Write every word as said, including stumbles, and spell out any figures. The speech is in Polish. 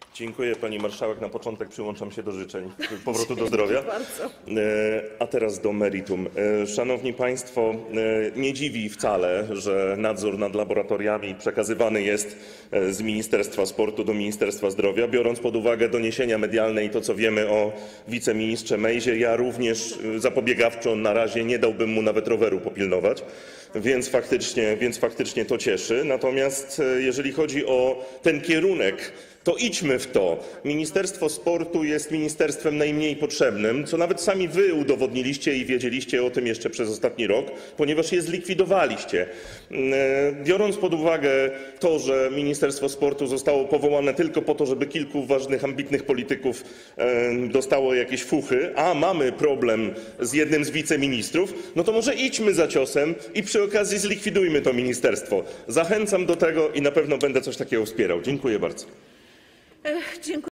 Dziękuję pani marszałek. Na początek przyłączam się do życzeń powrotu do zdrowia. A teraz do meritum. Szanowni państwo, nie dziwi wcale, że nadzór nad laboratoriami przekazywany jest z Ministerstwa Sportu do Ministerstwa Zdrowia, biorąc pod uwagę doniesienia medialne i to, co wiemy o wiceministrze Mejzie. Ja również zapobiegawczo na razie nie dałbym mu nawet roweru popilnować, więc faktycznie, więc faktycznie to cieszy. Natomiast jeżeli chodzi o ten kierunek, to idźmy w to. Ministerstwo Sportu jest ministerstwem najmniej potrzebnym, co nawet sami wy udowodniliście i wiedzieliście o tym jeszcze przez ostatni rok, ponieważ je zlikwidowaliście. Biorąc pod uwagę to, że Ministerstwo Sportu zostało powołane tylko po to, żeby kilku ważnych, ambitnych polityków dostało jakieś fuchy, a mamy problem z jednym z wiceministrów, no to może idźmy za ciosem i przy okazji zlikwidujmy to ministerstwo. Zachęcam do tego i na pewno będę coś takiego wspierał. Dziękuję bardzo. Dziękuję.